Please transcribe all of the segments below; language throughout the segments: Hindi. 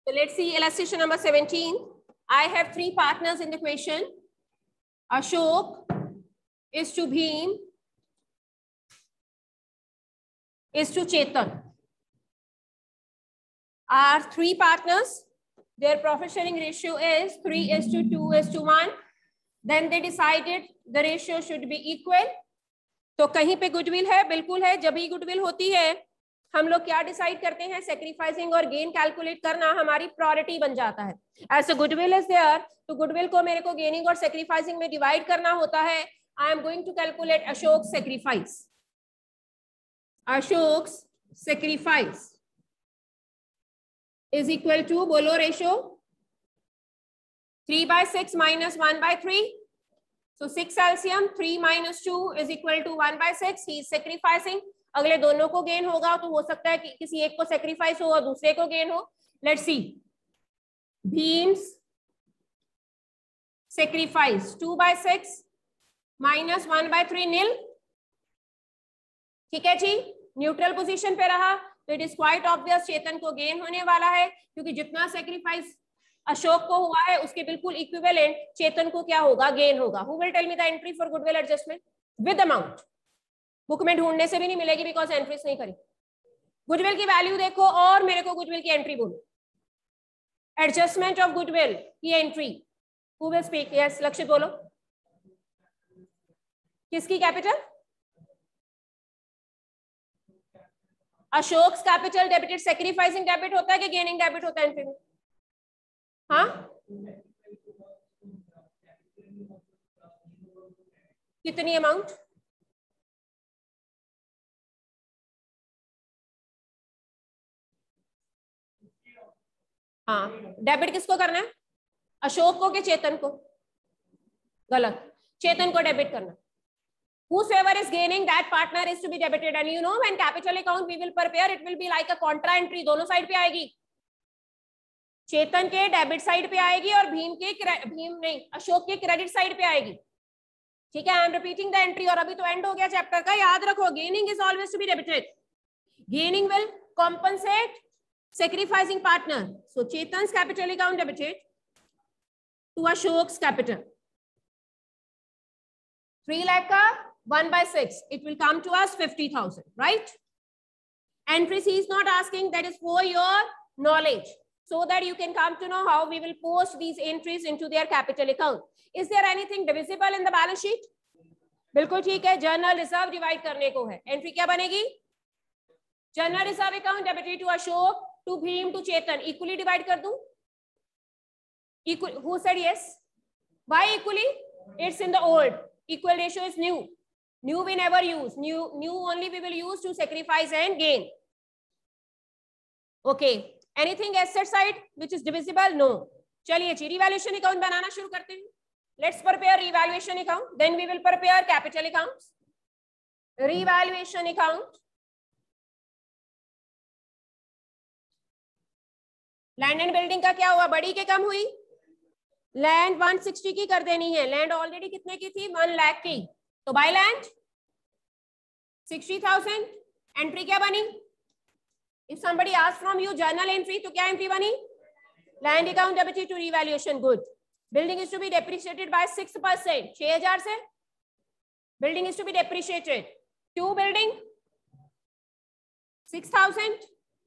So let's see illustration number 17. I have three partners in the equation. Ashok is to Bheem is to Chetan. Are three partners. Their profit sharing ratio is 3:2:1. Then they decided the ratio should be equal. तो कहीं पे गुडविल है, बिल्कुल है. जब ही गुडविल होती है हम लोग क्या डिसाइड करते हैं, सेक्रीफाइसिंग और गेन कैलकुलेट करना हमारी प्रायोरिटी बन जाता है. ऐसे गुडविल इज देयर, तो गुडविल को मेरे को गेनिंग और सेक्रीफाइसिंग में डिवाइड करना होता है. I am going to calculate Ashok sacrifice. Ashok sacrifice is equal to, बोलो ratio, 3/6 minus 1/3. So 6 LCM, 3 minus 2 is equal to 1/6. He is sacrificing. अगले दोनों को गेन होगा तो हो सकता है कि किसी एक को सेक्रीफाइस हो और दूसरे को गेन हो. Let's see. Bheem's sacrifice 2/6 minus 1/3 nil. ठीक है जी, न्यूट्रल पोजीशन पे रहा तो it is quite obvious Chetan को गेन होने वाला है, क्योंकि जितना सेक्रीफाइस अशोक को हुआ है उसके बिल्कुल इक्विवेलेंट चेतन को क्या होगा, गेन होगा. Who will tell me the entry for goodwill adjustment with amount. Book में ढूंढने से भी नहीं मिलेगी बिकॉज एंट्रीज नहीं करी. गुडविल की वैल्यू देखो और मेरे को गुडविल की एंट्री बोलो. एडजस्टमेंट ऑफ गुडविल की entry. Who will speak? Yes Lakshit बोलो. किसकी capital? Ashok capital debited sacrificing debit होता है कि गेनिंग डेबिट होता है एंट्री में? हाँ, कितनी अमाउंट? हाँ, डेबिट किसको करना है, अशोक को कि चेतन को? गलत, चेतन को डेबिट करना. Whosoever is gaining, that partner is to be debited. And you know, when capital account we will prepare, it will be like a contra entry. दोनों साइड पे आएगी. चेतन के डेबिट साइड पे आएगी और अशोक के क्रेडिट साइड पे आएगी. ठीक है, I am repeating the entry. और अभी तो एंड हो गया चैप्टर का. याद रखो, gaining is always to be debited. Gaining will compensate sacrificing partner. So Chetan's capital account debited to Ashok's capital. 3 lakh ka 1/6. It will come to us 50,000, right? Entry C is not asking, that is for your knowledge, so that you can come to know how we will post these entries into their capital account. Is there anything divisible in the balance sheet? बिल्कुल ठीक है. जर्नल रिजर्व डिवाइड करने को है. एंट्री क्या बनेगी? General reserve account debited to Ashok, to Bhim, to Chetan. Equally divide कर दूं? Equal. Who said yes? Why equally? It's in the old. Equal ratio is new. New we never use. New only we will use to sacrifice and gain. Okay. Anything asset side which is divisible? No. चलिए जी, revaluation account बनाना शुरू करते हैं. Let's prepare revaluation account. Then we will prepare capital accounts. Revaluation account. Land and building का क्या हुआ? बड़ी के कम हुई. लैंड 160 की कर देनी है. लैंड ऑलरेडी कितने की थी? 1 लाख की. तो बाय लैंड 60,000. एंट्री क्या बनी? If somebody ask from you journal entry, तो क्या एंट्री बनी? Land account debited to revaluation good. Building is to be depreciated by 6%. 6,000 से building is to be depreciated. 2 building 6,000.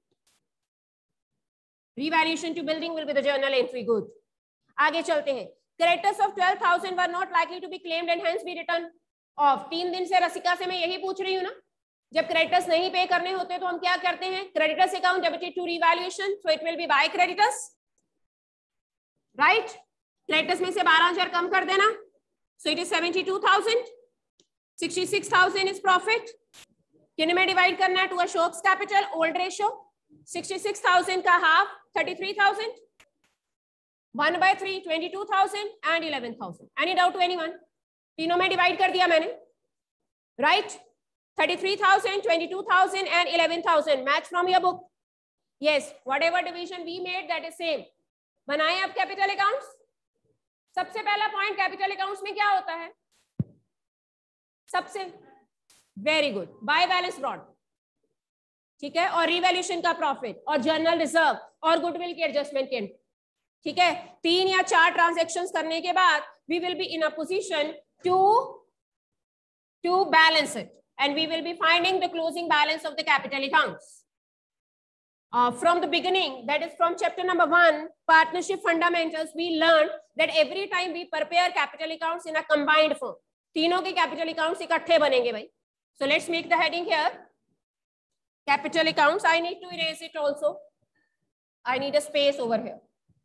Revaluation to building will be the journal entry. Good. आगे चलते हैं. Creditors of 12,000 were not likely to be claimed and hence be written off. 3 दिन से रसिका से मैं यही पूछ रही हूँ ना, जब क्रेडिटर्स नहीं पे करने होते तो हम क्या करते हैं? Creditors account debited to revaluation, so it will be by creditors, right? Creditors में से 12,000 कम कर देना, so it is 72,000. 66,000 is profit. किन में डिवाइड करना है? To Ashok's capital, old ratio. 66,000 का half 33,000. 1/3 22,000 and 11,000. Any doubt to anyone? तीनों में डिवाइड कर दिया मैंने, right? 33,000, 22,000 and 11,000. Match from your book. Yes, whatever division we made that is same. बनाए अब कैपिटल अकाउंट्स. सबसे पहला पॉइंट, कैपिटल अकाउंट्स में क्या होता है? सबसे very good, by balance brought. ठीक है, और रिवैल्यूएशन का प्रॉफिट और जर्नल रिजर्व और गुडविल की एडजस्टमेंट के, ठीक है, 3 या 4 ट्रांजैक्शंस करने के बाद we will be in a position to balance it and we will be finding the closing balance of the capital accounts. From the beginning, that is from chapter number 1, partnership fundamentals, we learned that every time we prepare capital accounts in a combined form, तीनों के capital accounts इकट्ठे बनेंगे भाई. So let's make the heading here. Capital accounts, I need to erase it also. I need a space over here.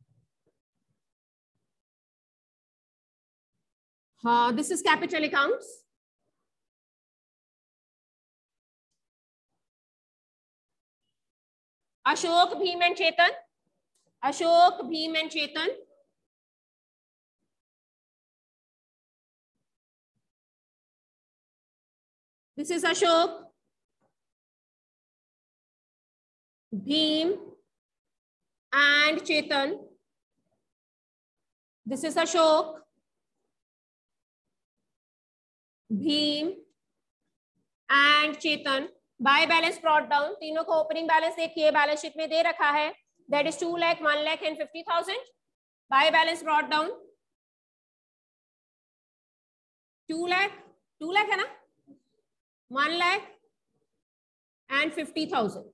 This is capital accounts. Ashok, Bhim and Chetan. Ashok, Bhim and Chetan. This is Ashok, Bhim and Chetan. This is Ashok, Bhim and Chetan. By balance brought down, तीनों को ओपनिंग बैलेंस देखिए बैलेंस शीट में दे रखा है, that is 2 lakh, 1 lakh and 50,000. By balance brought down 2 lakh है ना, 1 लाख एंड 50,000.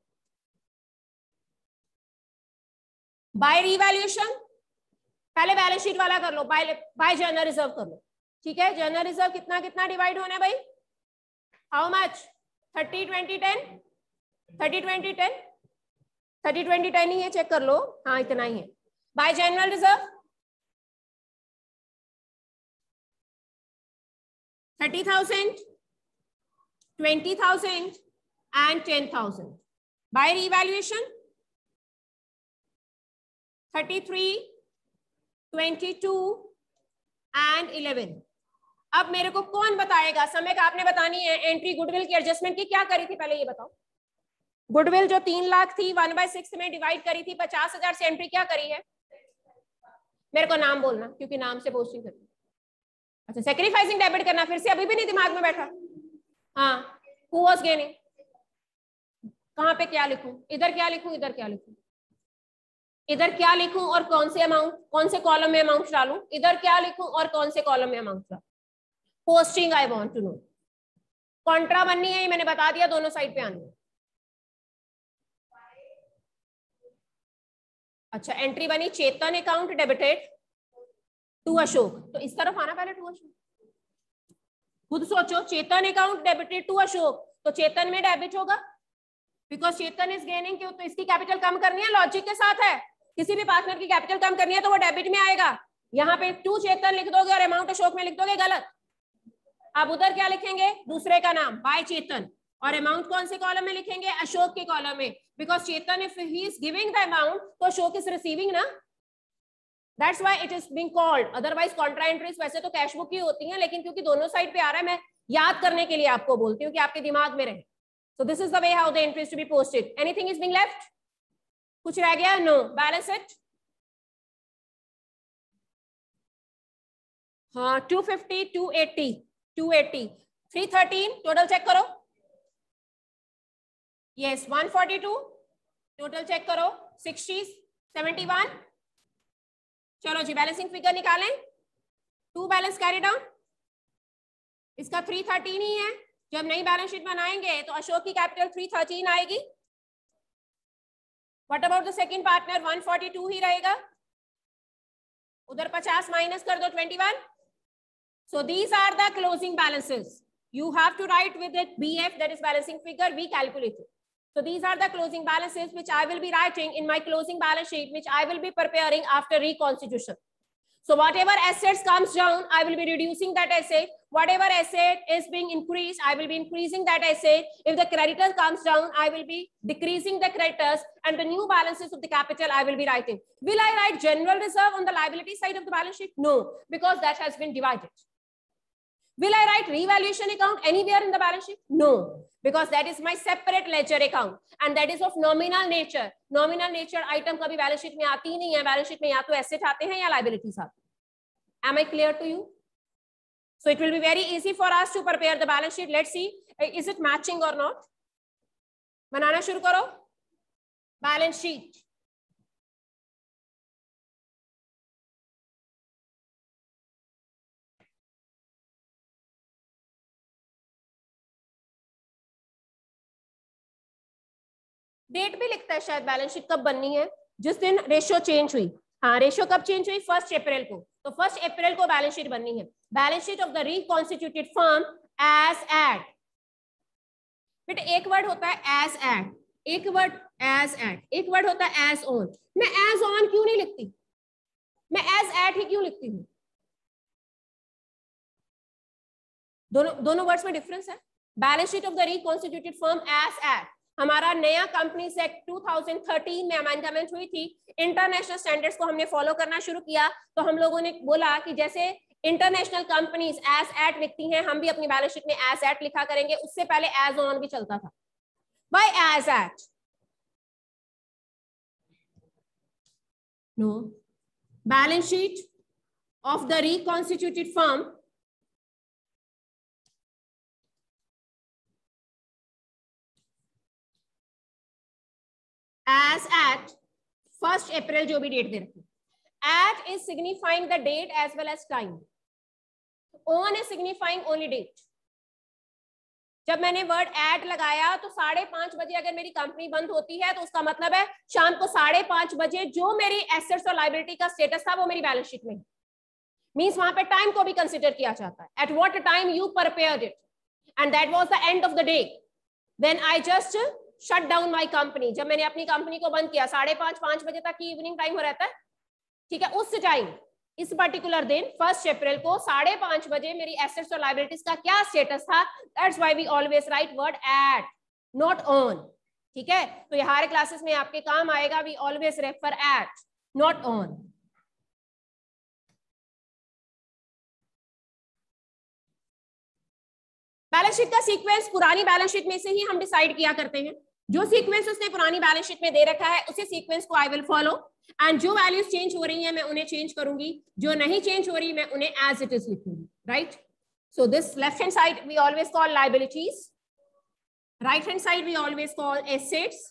बाय रिवैल्यूएशन पहले बैलेंस शीट वाला कर लो, बाय जर्नल रिजर्व कर लो, ठीक है. जर्नल रिजर्व कितना कितना डिवाइड होना है भाई, हाउ मच, 30 20 10, 30 20 10, 30 20 10 ही है, चेक कर लो, हाँ इतना ही है. By general reserve 30,000, 20,000 and 10,000. By revaluation 33, 22 and 11. अब मेरे को कौन बताएगा, समय का आपने बतानी है. एंट्री गुडविल की एडजस्टमेंट की क्या करी थी पहले ये बताओ. गुडविल जो 3 लाख थी 1/6 में डिवाइड करी थी, 50,000 से एंट्री क्या करी है, मेरे को नाम बोलना क्योंकि नाम से पोस्टिंग करनी. अच्छा, सैक्रिफाइसिंग डेबिट करना, फिर से अभी भी नहीं दिमाग में बैठा. हाँ, हु वाज गेनिंग, कहाँ पे क्या लिखूं, इधर क्या लिखूं, इधर क्या लिखूं, इधर क्या लिखूं और कौन से अमाउंट, कौन से कॉलम में अमाउंट डालूं, इधर क्या लिखूं और कौन से कॉलम में अमाउंट डालूं. Posting I want to know. Contra बननी है, ये मैंने बता दिया, दोनों साइड पे आनी है. अच्छा, एंट्री बनी Chetan account debited to Ashok, तो इस तरफ आना पहले, टू अशोक. खुद सोचो, Chetan account debited to Ashok, तो चेतन में डेबिट होगा बिकॉज चेतन इज गेनिंग. क्यों, तो इसकी कैपिटल कम करनी है, लॉजिक के साथ है. किसी भी पार्टनर की कैपिटल कम करनी है तो वो डेबिट में आएगा. यहाँ पे टू चेतन लिख दोगे और अमाउंट अशोक में लिख दोगे, गलत. अब उधर क्या लिखेंगे, दूसरे का नाम बाय चेतन, और अमाउंट कौन से कॉलम में लिखेंगे, अशोक के कॉलम में, because Chetan if he is giving the amount तो अशोक इज रिसीविंग ना, that's why it is being called. Otherwise contra entries वैसे तो कैश बुक ही होती हैं, लेकिन क्योंकि दोनों साइड पे आ रहा है, मैं याद करने के लिए आपको बोलती हूँ कि आपके दिमाग में रहे. So this is the way how the entries to be posted. Anything is being left, कुछ रह गया, नो. Balance it. हाँ, 250, 280, 280, 313 टोटल चेक करो. यस, 142 टोटल चेक करो, 60, 71. चलो जी, बैलेंसिंग फिगर निकालें. 2 बैलेंस कैरी डाउन, इसका 313 ही है. जब नई बैलेंस शीट बनाएंगे तो अशोक की कैपिटल 313 आएगी. What about the second partner, 142 ही रहेगा. उधर 50 माइनस कर दो, 21. So these are the closing balances. You have to write with it BF, that is balancing figure, we calculated. So these are the closing balances which I will be writing in my closing balance sheet, which I will be preparing after reconstitution. So whatever assets comes down, I will be reducing that asset. Whatever asset is being increased, I will be increasing that asset. If the creditor comes down, I will be decreasing the creditors, and the new balances of the capital I will be writing. Will I write general reserve on the liability side of the balance sheet? No, because that has been divided. Will I write revaluation account anywhere in the balance sheet? No, because that is my separate ledger account and that is of nominal nature. Nominal nature item कभी balance sheet में आती नहीं है. Balance sheet में या तो asset आते हैं या liabilities आते हैं. Am I clear to you? So it will be very easy for us to prepare the balance sheet. Let's see, is it matching or not? बनाना शुरू करो बैलेंस शीट। डेट भी लिखता है शायद बैलेंस शीट कब बननी है, जिस दिन रेशियो चेंज हुई। हाँ, रेशियो कब चेंज हुई? 1 अप्रैल को। तो 1 अप्रैल को बैलेंस शीट बननी है। Balance sheet of the reconstituted firm as at. बेटा एक वर्ड होता है एज एट, एक वर्ड एज एट, एक वर्ड होता है एज ऑन। मैं एज ऑन क्यों नहीं लिखती, मैं एज एट ही क्यों लिखती हूँ? दोनों वर्ड्स में डिफरेंस है। Balance sheet of the reconstituted firm as at, हमारा नया कंपनीज एक्ट 2013 में अमेंडमेंट हुई थी। इंटरनेशनल स्टैंडर्ड्स को हमने फॉलो करना शुरू किया, तो हम लोगों ने बोला कि जैसे इंटरनेशनल कंपनीज एज एट लिखती हैं, हम भी अपनी बैलेंस शीट में एज एट लिखा करेंगे। उससे पहले एज ऑन भी चलता था। By as at, no, balance sheet of the reconstituted firm as at 1 April, जो भी डेट दे रखी। At is signifying the date as well as time. On is signifying only date. जब मैंने वर्ड एट लगाया तो 5:30 बजे अगर मेरी कंपनी बंद होती है तो उसका मतलब है शाम को 5:30 बजे जो मेरी एसेट्स और लायबिलिटी का स्टेटस था वो मेरी बैलेंस शीट में। मींस वहां पे टाइम को भी कंसिडर किया जाता है। At what time you prepared it, and that was the end of the day when I just shut down my company. जब मैंने अपनी कंपनी को बंद किया 5:30 बजे तक की इवनिंग टाइम हो रहता है, ठीक है, उस टाइम इस पर्टिकुलर दिन 1 अप्रैल को 5:30 बजे मेरी एसेट्स और लायबिलिटीज का क्या स्टेटस था। That's why we always write word at, not on. ठीक है, तो ये हर क्लासेस में आपके काम आएगा। We always refer at, not on. Balance sheet का सीक्वेंस पुरानी बैलेंस शीट में से ही हम डिसाइड किया करते हैं। जो सीक्वेंस उसने पुरानी बैलेंस शीट में दे रखा है उसी सीक्वेंस को आई विल फॉलो, एंड जो वैल्यूज चेंज हो रही हैं मैं उन्हें चेंज करूंगी, जो नहीं चेंज हो रही मैं उन्हें एज इट इज लिखूंगी। Right, so this left hand side we always call liabilities, right hand side we always call assets.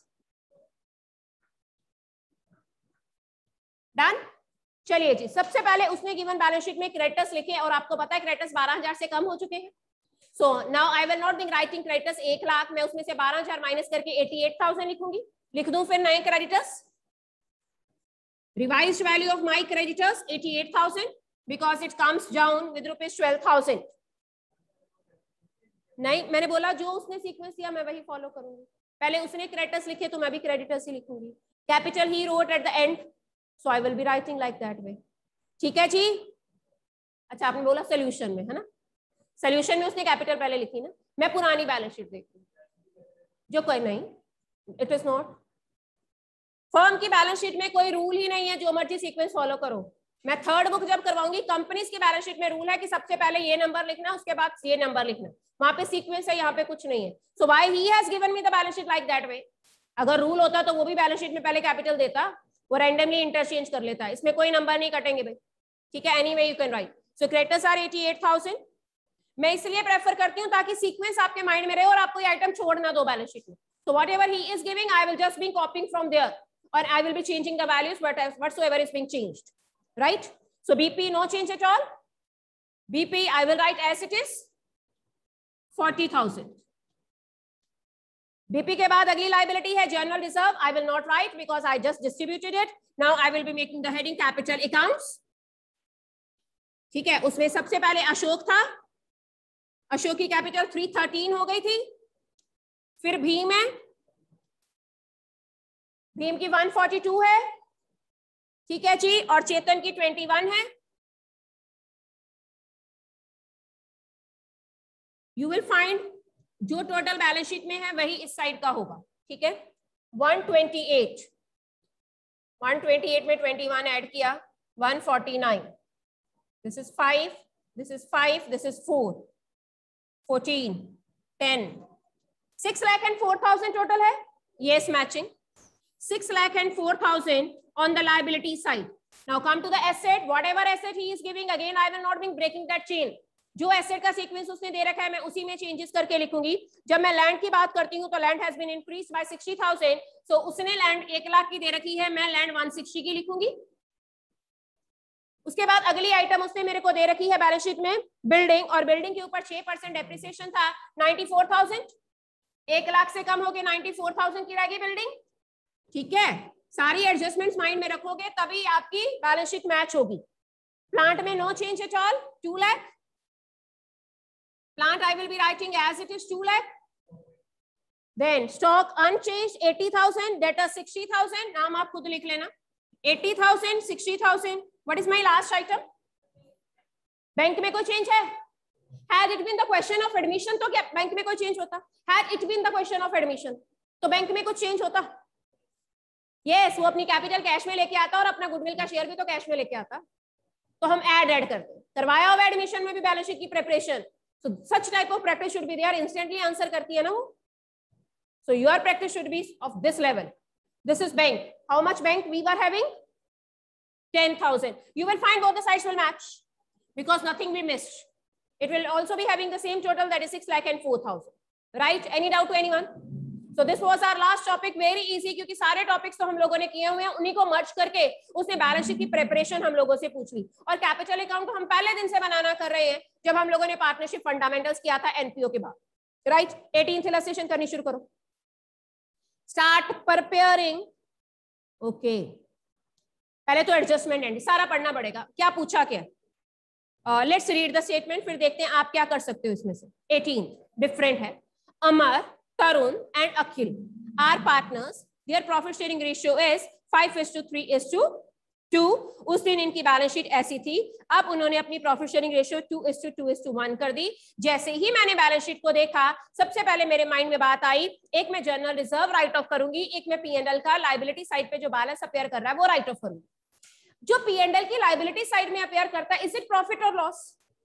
Done. चलिए जी, सबसे पहले उसने गिवन बैलेंस शीट में क्रेडिटर्स लिखे और आपको पता है क्रेडिटर्स 12,000 से कम हो चुके हैं। So now I will not be writing creditors 1 lakh, मैं उसमें से 12,000 माइनस करके 88,000 लिखूंगी। लिख दूं फिर नए creditors. Revised value of my creditors 88,000 because it comes down with rupees 12,000। नहीं, मैंने बोला जो उसने सीक्वेंस दिया मैं वही फॉलो करूंगी। पहले उसने क्रेडिटर्स लिखे तो मैं भी क्रेडिटर्स ही लिखूंगी। कैपिटल ही wrote at the end, so I will be writing like that way। ठीक है जी। अच्छा, आपने बोला सोल्यूशन में, है ना? सोल्यूशन में उसने कैपिटल पहले लिखी ना। मैं पुरानी बैलेंस शीट देखती हूँ जो कोई नहीं, इट इज नॉट। फर्म की बैलेंस शीट में कोई रूल ही नहीं है, जो मर्जी सीक्वेंस फॉलो करो। मैं थर्ड बुक जब करवाऊंगी, कंपनीज की बैलेंस शीट में रूल है कि सबसे पहले ये नंबर लिखना, उसके बाद ये नंबर लिखना। वहां पे सीक्वेंस है, यहाँ पे कुछ नहीं है। So why he has given me the balance sheet like that way. अगर रूल होता तो वो भी बैलेंस शीट में पहले कैपिटल देता, वो रैंडमली इंटरचेंज कर लेता। इसमें कोई नंबर नहीं कटेंगे भाई। ठीक है, anyway you can write. So creditors are 88,000। मैं इसलिए प्रेफर करती हूँ ताकि सीक्वेंस आपके माइंड में रहे और आप कोई आइटम छोड़ ना दो बैलेंस शीट में। So whatever he is giving, I will just be copying from there, or I will be changing the values whatsoever is being changed. Right? So BP no change at all. BP I will write as it is 40,000. BP के बाद अगली liability है general reserve. I will not write because I just distributed it. Now I will be making the heading capital accounts. ठीक है, उसमें सबसे पहले अशोक था। अशोक की कैपिटल 313 हो गई थी। फिर भीम है, भीम की 142 है। ठीक है जी, और चेतन की 21 है। यू विल फाइंड जो टोटल बैलेंस शीट में है वही इस साइड का होगा। ठीक है, 128 में 21 ऐड किया, 149। This is 5, this is 5, this is 4, 14, 10, 6,04,000 total है। Yes, matching 6,04,000 on the liability side. Now come to the asset. Whatever asset he is giving, again I will not be breaking that chain. जो एसेट का सीक्वेंस उसने दे रखा है मैं उसी में चेंजेस करके लिखूंगी। जब मैं लैंड की बात करती हूँ तो land has been increased by 60,000, so उसने लैंड 1 लाख की दे रखी है, मैं लैंड 160 की लिखूंगी। उसके बाद अगली आइटम उसने मेरे को दे रखी है बैलेंस शीट में बिल्डिंग, और बिल्डिंग के ऊपर 6% डेप्रिसिएशन था 94,000, 1 लाख से कम होके 94,000 की रहेगी बिल्डिंग। ठीक है, सारी एडजस्टमेंट्स माइंड में रखोगे तभी आपकी बैलेंस शीट मैच होगी। प्लांट में no change at all 2 lakh, plant I will be writing as it is 2 lakh. Then stock unchanged 80,000, debtor 60,000, नाम आप खुद लिख लेना 80,000 60,000। What is my last item? Bank में कोई चेंज है? Had it been the question of admission तो क्या बैंक में कोई चेंज होता? Had it been the question of admission तो बैंक में कुछ चेंज होता? Yes, वो अपनी कैपिटल कैश में लेके आता और अपना गुडविल का शेयर भी तो कैश में लेके आता, तो हम ऐड करते। करवाया हुआ एडमिशन में भी बैलेंस शीट की preparation, so such type of practice should be there, instantly answer करती है ना वो। So your practice should be of this level. This is bank. How much bank we were having? 10,000. You will find both the sides will match because nothing we missed. It will also be having the same total, that is 6 lakh and 4,000. Right? Any doubt to anyone? So this was our last topic. Very easy क्योंकि सारे टॉपिक्स तो हम लोगों ने किए हुए हैं, उन्हीं को मर्ज करके उसने बैलेंस शीट की प्रिपरेशन हम लोगों से पूछ ली। और कैपिटल अकाउंट हम पहले दिन से बनाना कर रहे हैं जब हम लोगों ने पार्टनरशिप फंडामेंटल्स किया था एनपीओ के बाद। राइट? 18th इलस्ट्रेशन करनी शुरू करो। Start preparing. ओके, पहले तो एडजस्टमेंट एंड सारा पढ़ना पड़ेगा। क्या पूछा क्या? लेट्स रीड द स्टेटमेंट, फिर देखते हैं आप क्या कर सकते हो इसमें से। 18 डिफरेंट है। Amar, Tarun and Akhil are partners, their profit sharing ratio is 5:3:2। उस दिन इनकी बैलेंस शीट ऐसी थी, अब उन्होंने अपनी प्रॉफिट शेयरिंग रेशियो 2:2:1 कर दी। जैसे ही मैंने बैलेंस शीट को देखा, सबसे पहले मेरे माइंड में बात आई, एक मैं जनरल रिजर्व राइट ऑफ करूंगी, एक मैं पी&एल का लायबिलिटी साइड पे जो बैलेंस अपेयर कर रहा है वो राइट ऑफ करूंगी। जो पी&एल की लायबिलिटी साइड में अपेयर करता है, इज इट प्रॉफिट और लॉस?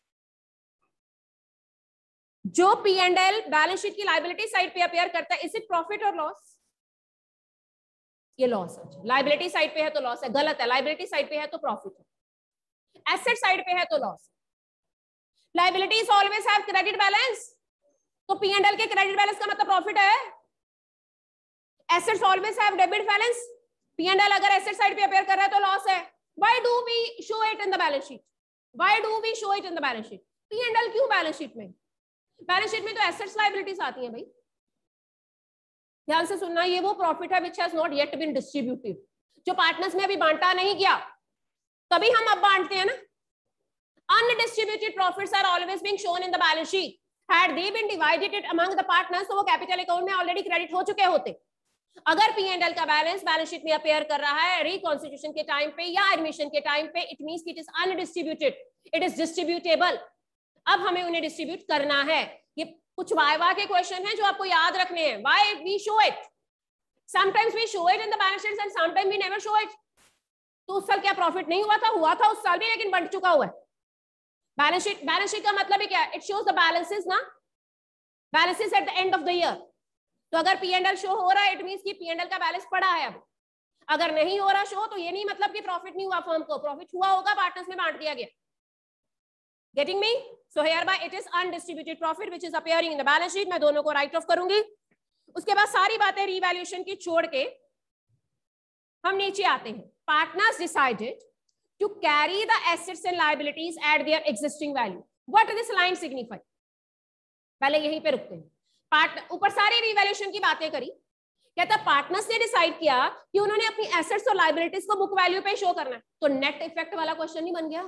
जो पी&एल बैलेंस शीट की लायबिलिटी साइड पे अपेयर करता है, इज इट प्रॉफिट और लॉस? ये लॉस है। लायबिलिटी साइड पे है तो लॉस है, गलत है। लायबिलिटी साइड पे है तो प्रॉफिट है, एसेट साइड पे है तो loss. Liabilities always have credit balance, तो पी&एल के क्रेडिट बैलेंस का मतलब प्रॉफिट है। Assets always have debit balance, P and L अगर एसेट साइड पे अपेयर कर रहा है तो लॉस है। Why do we show it in the balance sheet? Why do we show it in the balance sheet? P&L क्यों बैलेंस शीट में? बैलेंस शीट में तो एसेट्स लायबिलिटीज आती हैं भाई। ध्यान से सुनना, ये वो प्रॉफिट है which has not yet been distributed, जो पार्टनर्स में अभी बांटा नहीं गया, तभी हम अब बांटते हैं ना। Undistributed profits are always being shown in the balance sheet. Had they been divided it among the partners, तो वो कैपिटल अकाउंट में ऑलरेडी क्रेडिट हो चुके होते। अगर पी&एल का बैलेंस शीट में अपेयर कर रहा है रिकॉन्स्टिट्यूशन के टाइम पे या एडमिशन के टाइम पे, it means it is undistributed, it is distributable. अब हमें उन्हें डिस्ट्रीब्यूट करना है। ये कुछ वाइवा के क्वेश्चन हैं जो आपको याद रखने हैं। Why we show it? Sometimes we show it in the balance sheet and sometimes we never show it. तो उस साल क्या प्रॉफिट नहीं हुआ था? हुआ था उस साल भी, लेकिन बंट चुका हुआ है। बैलेंस शीट का मतलब क्या है? इट शोज द बैलेंसेस ना, balances at the end of the year. तो अगर पी&एल शो हो रहा है, इट मींस कि पी&एल का बैलेंस पड़ा है। अब अगर नहीं हो रहा शो, तो ये नहीं मतलब कि प्रॉफिट नहीं हुआ फर्म को, प्रॉफिट हुआ होगा, पार्टनर्स में बांट दिया गया। Getting me? So here by it is undistributed profit which is appearing in the balance sheet. मैं दोनों को राइट ऑफ करूंगी। उसके बाद सारी बातें रीवैल्यूएशन की छोड़ के हम नीचे आते हैं। Partners decided to carry the assets and liabilities at their existing value. What this line signify? पहले यहीं पे रुकते हैं। ऊपर सारी रिवैल्यूएशन की बातें करी, कहता पार्टनर्स ने डिसाइड किया कि उन्होंने अपनी एसेट्स और लायबिलिटीज को बुक वैल्यू पे शो करना है, तो नेट इफेक्ट वाला क्वेश्चन नहीं बन गया।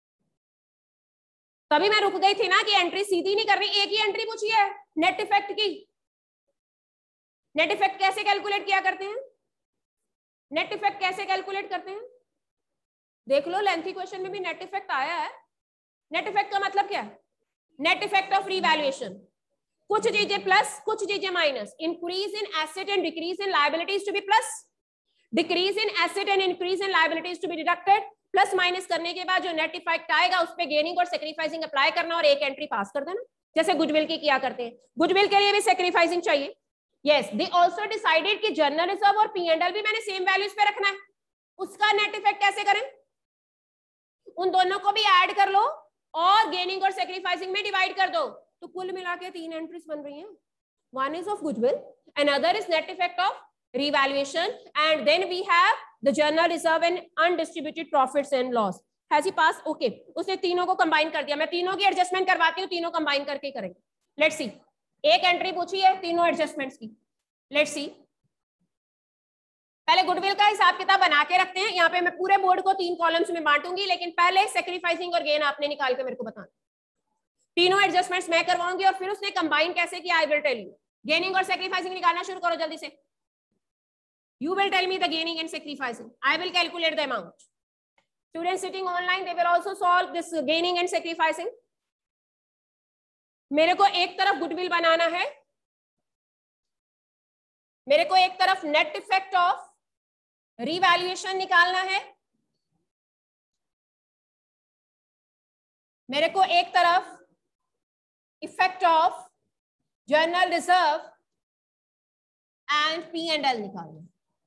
तभी मैं रुक गई थी ना कि एंट्री सीधी नहीं करनी, एक ही एंट्री पूछी है नेट इफेक्ट की। नेट इफेक्ट कैसे कैलकुलेट किया करते हैं? नेट इफेक्ट कैसे कैलकुलेट करते हैं देख लो, लेंथी क्वेश्चन में भी नेट इफेक्ट आया है। नेट इफेक्ट का मतलब क्या है? नेट इफेक्ट ऑफ रिवैल्यूएशन, कुछ चीजें प्लस कुछ चीजें minus. Increase in asset and decrease in liabilities to be plus, decrease in asset and increase in liabilities to be deducted. Plus minus करने के बाद जो नेट इफेक्ट आएगा उस पे गेनिंग और सैक्रिफाइसिंग अप्लाई करना और एक एंट्री पास कर देना, जैसे गुडविल की किया करते हैं। गुडविल के लिए भी सैक्रिफाइसिंग चाहिए। यस, दे आल्सो डिसाइडेड कि जनरल रिजर्व और पी&एल भी मैंने सेम वैल्यूज पे रखना है। उसका नेट इफेक्ट कैसे करें? उन दोनों को भी ऐड कर लो और गेनिंग और सेक्रीफाइसिंग में डिवाइड कर दो, तो कुल मिला के 3 एंट्रीज बन रही हैं. One is of goodwill, another is net effect of revaluation, and then we have the general reserve and undistributed profits and loss. Has he passed? Okay. उसने तीनों को कंबाइन कर दिया. मैं तीनों की एडजस्टमेंट करवाती हूँ, तीनों कंबाइन करके करेंगे. Let's see. एक एंट्री पूछी है तीनों एडजस्टमेंट्स की. Let's see. पहले गुडविल का हिसाब किताब बना के रखते हैं. यहाँ पे मैं पूरे बोर्ड को 3 कॉलम्स में बांटूंगी, लेकिन पहले सेक्रीफाइसिंग और गेन आपने निकाल के मेरे को बताना. तीनों एडजस्टमेंट्स मैं करवाऊंगी और फिर उसने कंबाइन कैसे किया I will tell you. Gaining और सेक्रीफाइसिंग निकालना शुरू करो जल्दी से. You will tell me the gaining and sacrificing. I will calculate the amount. Students sitting online, they will also solve this gaining and sacrificing. मेरे को एक तरफ गुडविल बनाना है, मेरे को एक तरफ नेट इफेक्ट ऑफ रिवैल्यूएशन निकालना है, मेरे को एक तरफ effect of general reserve and P&L निकालना.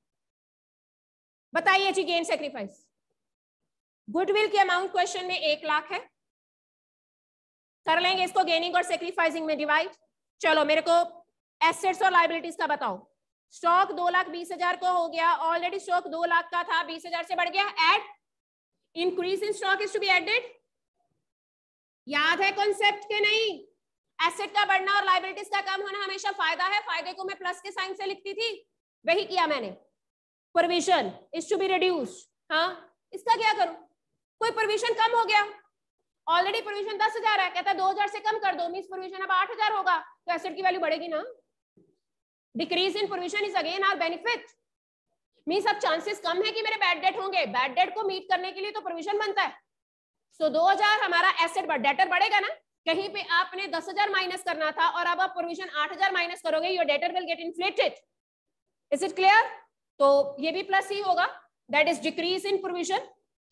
बताइए जी गेन सेक्रीफाइस. गुडविल की अमाउंट क्वेश्चन में 1 लाख है. कर लेंगे इसको गेनिंग और सेक्रीफाइसिंग में डिवाइड. चलो मेरे को एसेट्स और लायबिलिटीज का बताओ. स्टॉक 2,20,000 को हो गया. ऑलरेडी स्टॉक 2 लाख का था, 20,000 से बढ़ गया. Add increase in stock is to be added. याद है कॉन्सेप्ट के नहीं? एसेट का बढ़ना और लायबिलिटीज का कम होना हमेशा फायदा है. फायदे को मैं प्लस के साइन से लिखती थी, वही किया मैंने. Provision is to be reduced. हाँ, इसका क्या करूं? कोई प्रोविजन कम हो गया, ऑलरेडी प्रोविजन 10,000 है, कहता है 2,000 से कम कर दो, मींस प्रोविजन अब 8,000 होगा, तो एसेट की वैल्यू बढ़ेगी ना. Decrease in provision is again our benefit. Means अब चांसेस कम है कि मेरे बैड डेट होंगे. बैड डेट को मीट करने के लिए तो प्रोविजन बनता है. सो 2,000 हमारा एसेट डेटर बढ़ेगा ना. कहीं पे आपने 10,000 माइनस करना था और अब आप प्रोविजन 8,000 माइनस करोगे, your debtor will get inflated. Is it clear? तो ये भी प्लस ही होगा. That is decrease in provision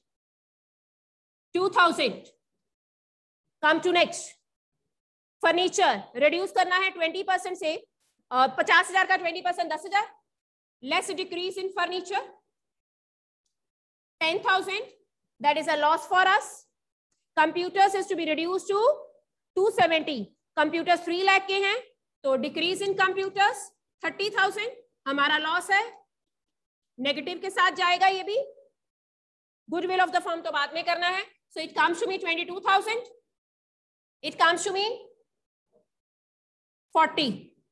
2,000. Come to next. Furniture reduce करना है 20% से. 50,000 का 20% 10,000. Less decrease in furniture 10,000. That is a loss for us. Computers is to be reduce to 270. Computers 3 lakh के हैं, तो डिक्रीज इन कंप्यूटर्स 30,000 हमारा लॉस है. नेगेटिव के साथ जाएगा ये भी. गुडविल ऑफ द फर्म तो बाद में करना है. So it comes to me 22,000. It comes to me 40.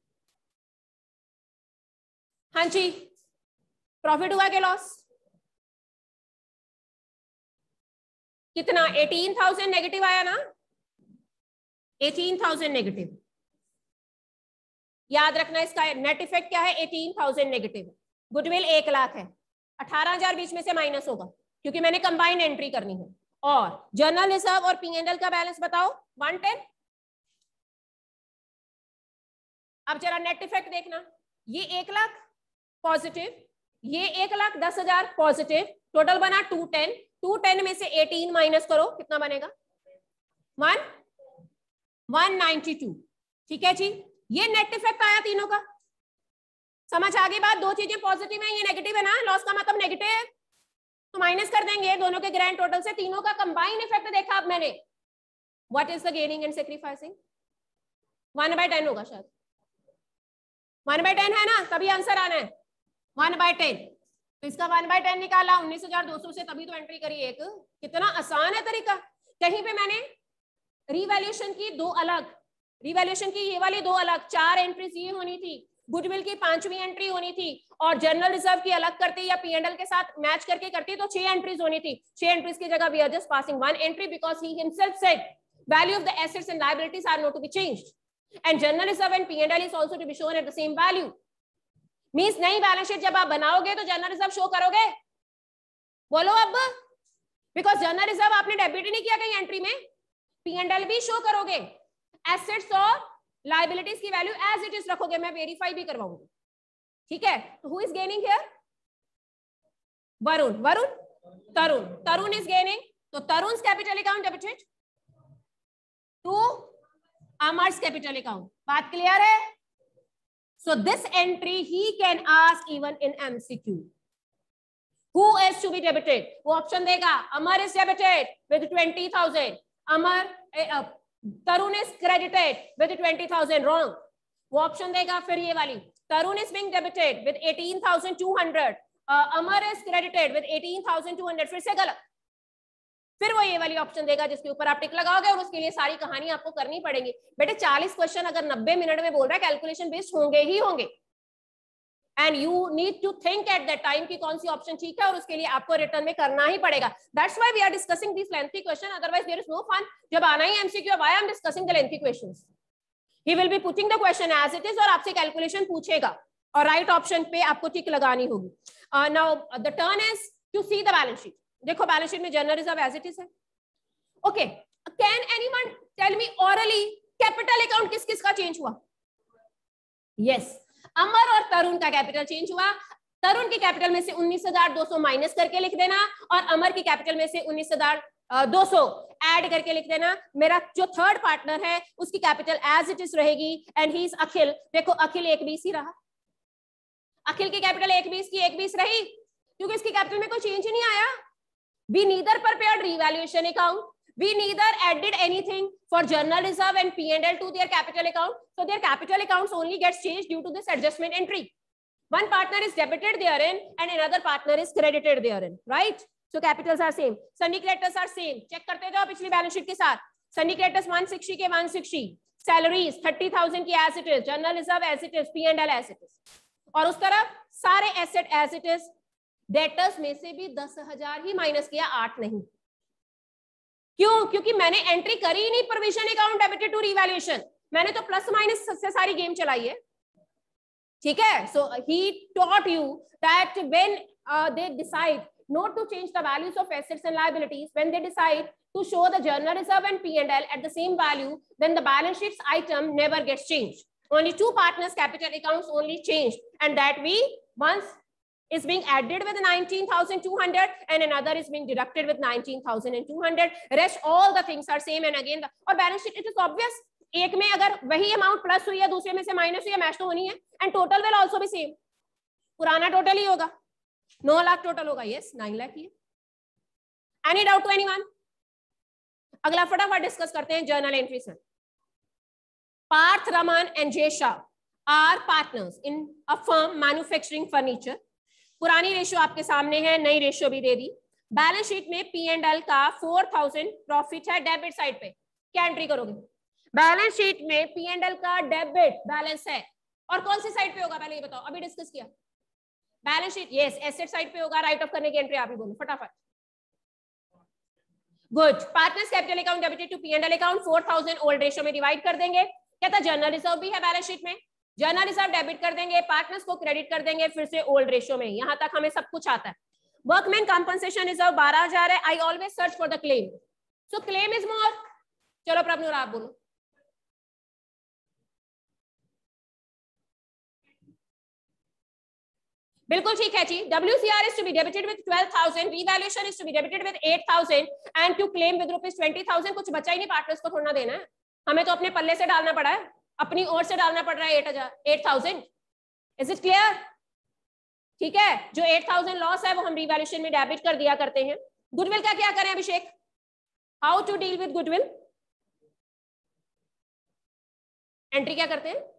हाँ जी, प्रॉफिट हुआ के लॉस कितना? 18,000 नेगेटिव आया ना. 18,000 नेगेटिव. याद रखना इसका नेट इफेक्ट क्या है? 18,000 नेगेटिव. गुडविल 1 लाख है, 18,000 बीच में से माइनस होगा क्योंकि मैंने कंबाइन एंट्री करनी है. और जर्नल रिजर्व और P&L का बैलेंस बताओ 110. अब जरा नेट इफेक्ट देखना. ये 1 लाख पॉजिटिव, ये 1,10,000 पॉजिटिव. टोटल बना 210. 210 में से 18 माइनस करो, कितना बनेगा? 192. ठीक है जी, ये नेट इफेक्ट आया तीनों का. समझ आ गई बात? 2 चीजें पॉजिटिव है, ये नेगेटिव है ना. लॉस का मतलब नेगेटिव, तो माइनस कर देंगे दोनों के ग्रैंड टोटल से. तीनों का कंबाइन इफेक्ट देखा अब मैंने. What is the gaining and sacrificing? 1/10 होगा शायद. 1/10 है ना, तभी आंसर आना है. 1/10. तो इसका 1/10 निकाला 19,200 से, तभी तो एंट्री करी एक. कितना आसान है तरीका. कहीं पे मैंने रिवैल्यूएशन की 2 अलग, रिवैल्यूएशन की ये वाली 2 अलग, 4 एंट्रीज ये होनी थी. गुडविल की 5वीं एंट्री होनी थी, और जनरल रिजर्व की अलग करती या P&L के साथ मैच करके करती तो 6 एंट्रीज होनी थी. 6 एंट्रीज की जगह we are just passing 1 entry because he himself said value of the assets and liabilities are not to be changed and general reserve and P&L is also to be shown at the same value. Means नई बैलेंस शीट जब आप बनाओगे तो जनरल रिजर्व शो करोगे? बोलो अब. बिकॉज जनरल रिजर्व आपने डेबिट नहीं किया कहीं एंट्री में, P&L भी शो करोगे. एसेट्स और लायबिलिटीज की वैल्यू एज इट इज रखोगे, मैं वेरीफाई भी करवाऊंगी. ठीक है, तो who is gaining here? Varun. Tarun. Tarun is gaining. तो Tarun's capital account debited to Amar's capital account. बात क्लियर है? So this entry he can ask even in MCQ. Who is to be debited? वो ऑप्शन देगा. Amar is debited with 20,000. Amar Tarun is credited with 20,000 wrong, वो ऑप्शन देगा। फिर ये वाली Tarun is being debited with 18,200, Amar is credited with 18,200, फिर से गलत। फिर वो ये वाली ऑप्शन देगा जिसके ऊपर आप टिक लगाओगे और उसके लिए सारी कहानी आपको करनी पड़ेगी। बेटे 40 क्वेश्चन अगर 90 मिनट में बोल रहा है, कैलकुलेशन बेस्ड होंगे ही होंगे, and you need to think at that time कि कौन सी ऑप्शन ठीक है, और उसके लिए आपको रिटर्न में करना ही पड़ेगा। That's why we are discussing this lengthy question, otherwise there is no fun. जब आना ही MCQ, why I am discussing the lengthy questions. He will be putting the question as it is और आपसे कैलकुलेशन पूछेगा और राइट ऑप्शन पे आपको टिक लगानी होगी। Now the turn is to see the balance sheet. देखो बैलेंस शीट में general reserve as it is है। Okay, can anyone tell me orally capital account किस किस का चेंज हुआ? यस, अमर और तरुण का कैपिटल चेंज हुआ। तरुण की कैपिटल में से 19,200 माइनस करके लिख देना और अमर की कैपिटल में से 19,200 ऐड करके लिख देना। मेरा जो थर्ड पार्टनर है उसकी कैपिटल एज इट इज रहेगी एंड ही इज अखिल। देखो अखिल 120 ही रहा, अखिल की कैपिटल 120 की 120 रही क्योंकि इसकी कैपिटल में कोई चेंज नहीं आया। We neither prepared revaluation account, we neither added anything for journal reserve and P&L to their capital account, so their capital accounts only gets changed due to this adjustment entry. One partner is debited therein and another partner is credited therein, right? So capitals are same, sunny creditors are same. check करते जाओ पिछली बैलेंस शीट के साथ। sunny creditors 160 के 160, salaries 30,000 की as it is, journal reserve as it is, P&L as it is, और उस तरफ सारे asset as it is। debtors में से भी 10,000 ही माइनस किया, 8 नहीं। क्यों? क्योंकि मैंने एंट्री करी ही नहीं provision account debited to revaluation, मैंने तो प्लस माइनस से सारी गेम चलाई है। ठीक है, so he taught you that when they decide not to change the values of assets and liabilities, when they decide to show the journal reserve and P&L at the same value, then the balance sheets item never gets changed. Only two partners capital accounts only changed, and that we once is being added with 19,200 and another is being deducted with 19,200. Rest all the things are same, and again और balance sheet it is obvious, एक में अगर वही अमाउंट प्लस हुई है दूसरे में से माइनस हुई है, मैच तो होनी है, and total will also be same. पुराना टोटल ही होगा, 9 लाख टोटल होगा, यस 9 लाख ही। Any doubt to anyone? अगला फटाफट डिस्कस करते हैं जर्नल एंट्री से। Partha Raman and Jay Shah are partners in a firm manufacturing furniture. पुरानी रेशियो आपके सामने है, नई रेशियो भी दे दी। बैलेंस शीट में P&L का 4,000 प्रॉफिट है डेबिट साइड पे, क्या एंट्री करोगे? बैलेंस शीट में P&L का डेबिट बैलेंस है, और कौन सी साइड पे होगा पहले ये बताओ, अभी डिस्कस किया। Balance sheet yes asset side पे होगा, राइट ऑफ करने की एंट्री आप ही बोलो फटाफट। Good, partners capital account debited to P&L account 4,000 old ratio में डिवाइड कर देंगे। कहता जर्नल रिजर्व भी है बैलेंस शीट में, जर्नल रिजर्व डेबिट कर देंगे, पार्टनर्स को क्रेडिट कर देंगे, फिर से ओल्ड रेशियो में। यहां तक हमें सब कुछ आता है। वर्कमैन कंपनसेशन रिजर्व 12,000 है। I always search for the claim, so claim is more. चलो प्रभनुर आप बोलो। बिल्कुल ठीक है जी। WCR is to be debited with 12,000, revaluation is to be debited with 8,000 and to claim with rupees 20,000। कुछ बचा ही नहीं, पार्टनर्स को थोड़ा देना है, हमें तो अपने पल्ले से डालना पड़ा है, अपनी ओर से डालना पड़ रहा है 8,000। Is it clear? ठीक है, जो 8,000 लॉस है वो हम रिवैल्यूएशन में डेबिट कर दिया करते हैं। गुडविल का क्या करें Abhishek? How to deal with goodwill? Entry क्या करते हैं?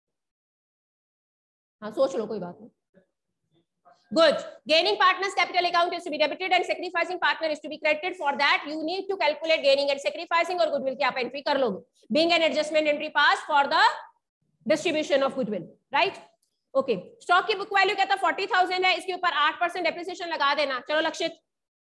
हाँ सोच लो, कोई बात नहीं। Good. Gaining partners capital account is to be debited and sacrificing partner is to be credited. For that you need to calculate gaining and sacrificing और goodwill की आप एंट्री कर लोगे। Being an adjustment entry passed for the distribution of goodwill, right? Okay. Stock की बुक वैल्यू कहता 40,000 है, इसके ऊपर 8% डेप्रिसिएशन लगा देना। चलो लक्षित।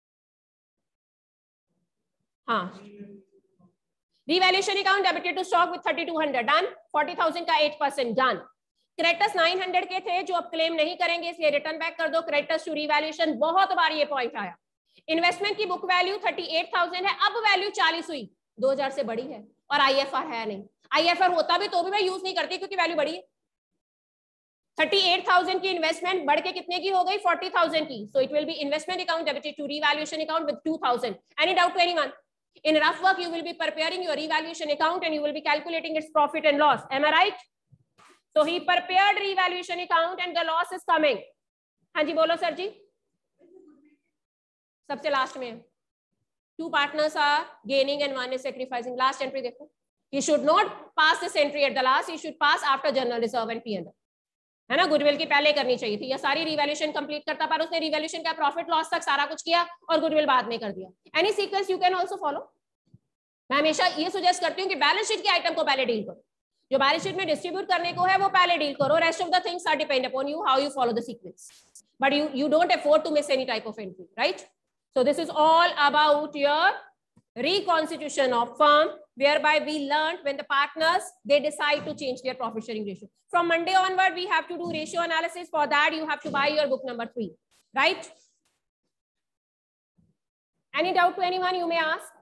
हाँ, revaluation account debited to stock with 3,200 done, 40,000 का 8% done। क्रेडिटर्स 900 के थे जो अब क्लेम नहीं करेंगे, इसलिए रिटर्न बैक कर दो। क्रेडिटर्स टू रिवैल्यूएशन, बहुत बार ये पॉइंट आया। इन्वेस्टमेंट की बुक वैल्यू 38,000 है, अब वैल्यू 40 हुई, 2,000 से बड़ी है और IFR है नहीं। IFR होता भी तो भी मैं यूज नहीं करती क्योंकि वैल्यू बड़ी है। 38,000 की इन्वेस्टमेंट बढ़ के कितने की हो गई? 40,000 की। So it will be investment account debited to revaluation account with 2,000। Any doubt to anyone? In rough work you will be preparing your revaluation account and you will be calculating its profit and loss. Am I right? So he prepared revaluation account and the loss is coming. हाँ जी बोलो सर जी, सबसे लास्ट में। 2 partners are gaining and 1 is sacrificing. Last entry देखो, he should not pass this entry at the last, he should pass after general reserve and P&L, है ना. गुडविल की पहले करनी चाहिए थी, या सारी रिवैल्यूएशन कंप्लीट करता, पर उसने रिवैल्यूएशन का प्रॉफिट लॉस तक सारा कुछ किया और गुडविल बाद में कर दिया. Any sequence you can also follow. मैं हमेशा ये सजेस्ट करती हूँ कि बैलेंस शीट के आइटम को पहले डील करो, जो बैलेंस शीट में डिस्ट्रीब्यूट करने को है वो पहले डील करो. Rest of the things are depend upon you how you follow the sequence, but you don't afford to miss any type of entry, right? So this is all about your reconstitution of firm, whereby we learned when the partners they decide to change their profit sharing ratio. From Monday onward we have to do ratio analysis. For that you have to buy your book number 3, right? Any doubt to anyone you may ask?